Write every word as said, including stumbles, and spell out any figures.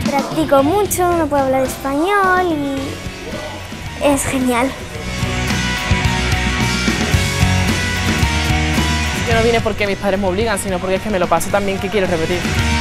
Practico mucho, no puedo hablar español y es genial. Yo no vine porque mis padres me obligan, sino porque es que me lo paso tan bien que quiero repetir.